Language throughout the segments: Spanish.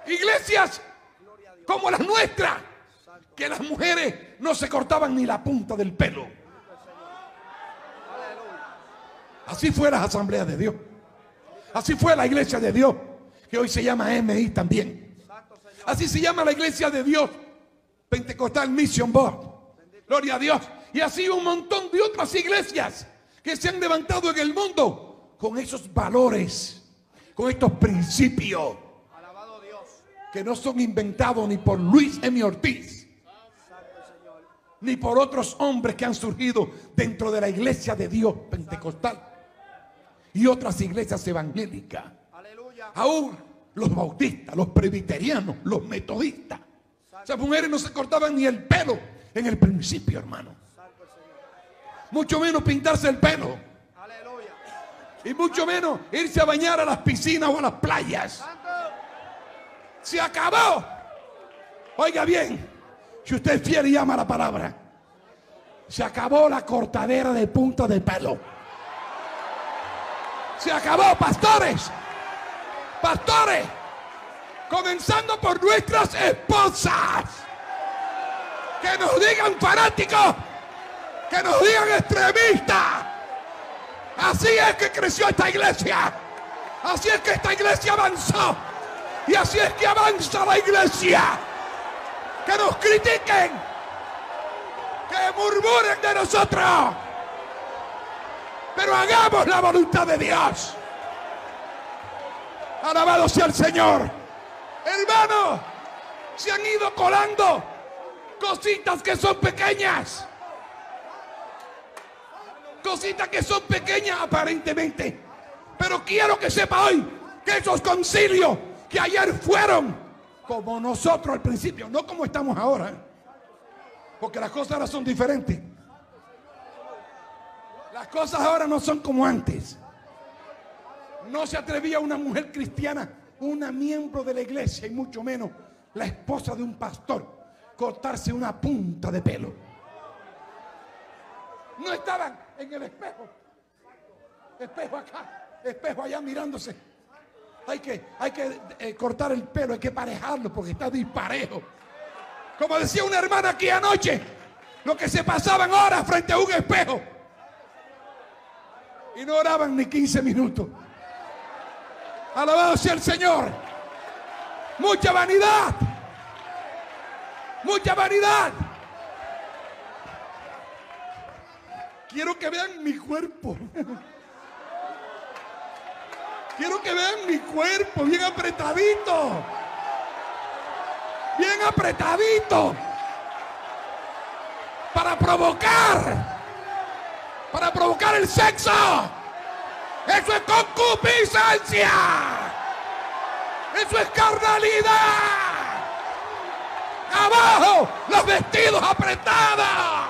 Iglesias como las nuestras, que las mujeres no se cortaban ni la punta del pelo. Así fue las asambleas de Dios. Así fue la iglesia de Dios, que hoy se llama MI también. Así se llama la iglesia de Dios, Pentecostal Mission Board. Gloria a Dios. Y así un montón de otras iglesias que se han levantado en el mundo con esos valores, con estos principios, que no son inventados ni por Luis M. Ortiz, ni por otros hombres que han surgido dentro de la iglesia de Dios pentecostal y otras iglesias evangélicas. Aún los bautistas, los presbiterianos, los metodistas. Esas mujeres no se cortaban ni el pelo en el principio, hermano. Mucho menos pintarse el pelo. Y mucho menos irse a bañar a las piscinas o a las playas. Se acabó. Oiga bien, si usted es fiel y ama la palabra, se acabó la cortadera de punta de pelo. Se acabó, pastores. Pastores, comenzando por nuestras esposas. Que nos digan fanáticos, que nos digan extremistas. Así es que creció esta iglesia. Así es que esta iglesia avanzó. Y así es que avanza la iglesia. Que nos critiquen, que murmuren de nosotros, pero hagamos la voluntad de Dios. Alabado sea el Señor. Hermanos, se han ido colando cositas que son pequeñas. Cositas que son pequeñas aparentemente. Pero quiero que sepa hoy que esos concilios que ayer fueron como nosotros al principio, no como estamos ahora, porque las cosas ahora son diferentes. Las cosas ahora no son como antes. No se atrevía una mujer cristiana, una miembro de la iglesia y mucho menos la esposa de un pastor, cortarse una punta de pelo. No estaban en el espejo, espejo acá, espejo allá mirándose. Hay que cortar el pelo, hay que parejarlo porque está disparejo. Como decía una hermana aquí anoche, lo que se pasaban horas frente a un espejo y no oraban ni 15 minutos. Alabado sea el Señor. Mucha vanidad. Mucha vanidad. Quiero que vean mi cuerpo. Quiero que vean mi cuerpo bien apretadito. Bien apretadito. Para provocar. Para provocar el sexo. Eso es concupiscencia. Eso es carnalidad. Abajo los vestidos apretados.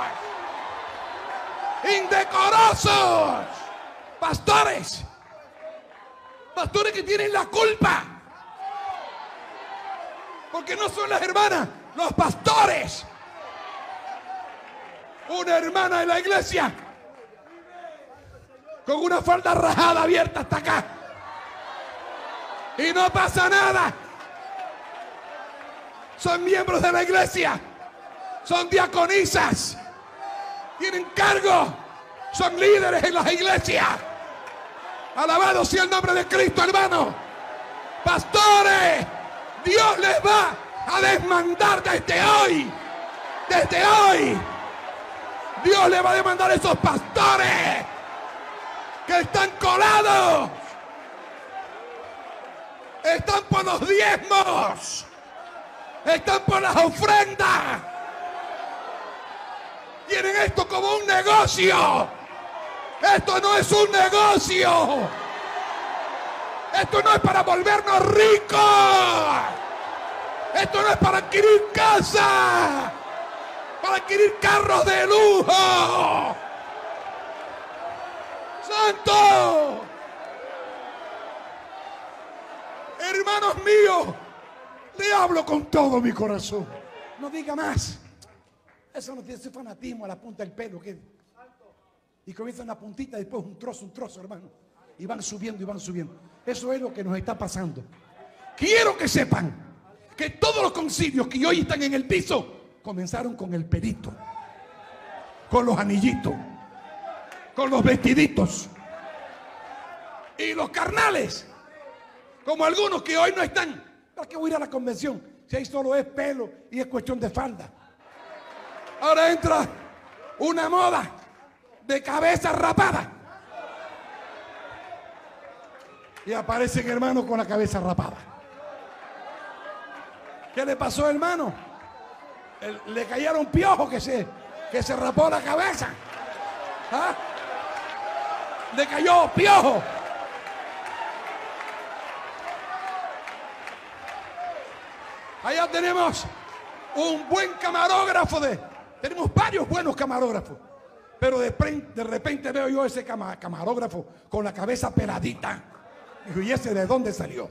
Indecorosos. Pastores. Pastores que tienen la culpa. Porque no son las hermanas, los pastores. Una hermana de la iglesia con una falda rajada abierta hasta acá. Y no pasa nada. Son miembros de la iglesia. Son diaconisas. Tienen cargo. Son líderes en las iglesias. Alabado sea el nombre de Cristo, hermano. Pastores, Dios les va a desmandar desde hoy. Desde hoy. Dios le va a demandar a esos pastores que están colados. Están por los diezmos. Están por las ofrendas. Tienen esto como un negocio. Esto no es un negocio. Esto no es para volvernos ricos. Esto no es para adquirir casa, para adquirir carros de lujo. ¡Santo! Hermanos míos, le hablo con todo mi corazón. No diga más. Eso no tiene ese fanatismo a la punta del pelo. Y comienza una puntita, después un trozo, hermano. Y van subiendo y van subiendo. Eso es lo que nos está pasando. Quiero que sepan que todos los concilios que hoy están en el piso comenzaron con el pelito, con los anillitos, con los vestiditos. Y los carnales, como algunos que hoy no están. ¿Para qué voy a ir a la convención si ahí solo es pelo y es cuestión de falda? Ahora entra una moda de cabeza rapada y aparecen hermanos con la cabeza rapada. ¿Qué le pasó, hermano? Le cayeron piojos que se rapó la cabeza. ¿Ah? Le cayó piojo. Allá tenemos un buen camarógrafo. Tenemos varios buenos camarógrafos. Pero de repente veo yo ese camarógrafo con la cabeza peladita. Digo, ¿y ese de dónde salió?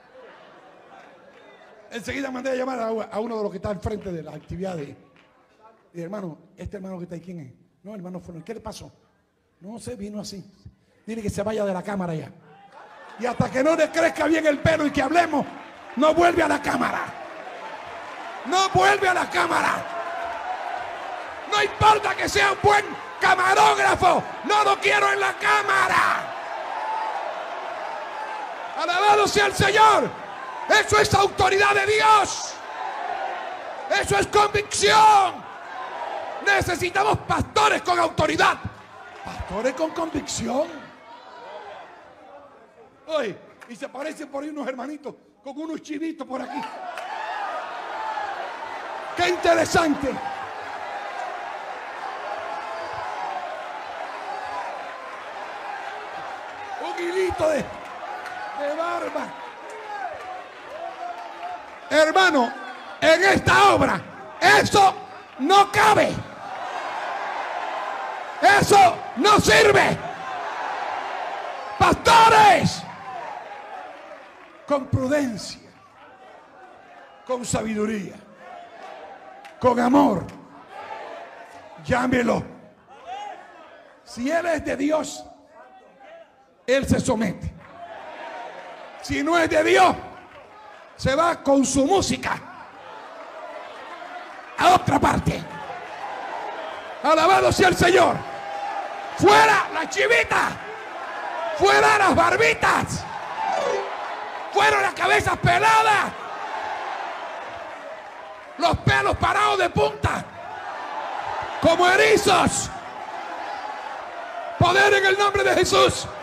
Enseguida mandé a llamar a uno de los que está al frente de la actividad. Y hermano, este hermano que está ahí, ¿quién es? No, hermano, ¿qué le pasó? No sé, vino así. Dile que se vaya de la cámara ya. Y hasta que no le crezca bien el pelo y que hablemos, no vuelve a la cámara. No vuelve a la cámara. No importa que sea un buen camarógrafo, no lo quiero en la cámara. Alabado sea el Señor. Eso es autoridad de Dios. Eso es convicción. Necesitamos pastores con autoridad, pastores con convicción. Oye, y se aparecen por ahí unos hermanitos con unos chivitos por aquí. ¡Qué interesante! Un hilito de barba. Hermano, en esta obra, eso no cabe. Eso no sirve. Pastores, con prudencia, con sabiduría, con amor, llámelo. Si Él es de Dios, Él se somete. Si no es de Dios, se va con su música a otra parte. Alabado sea el Señor. Fuera la chivita, fuera las barbitas, fuera las cabezas peladas, los pelos parados de punta como erizos. Poder en el nombre de Jesús.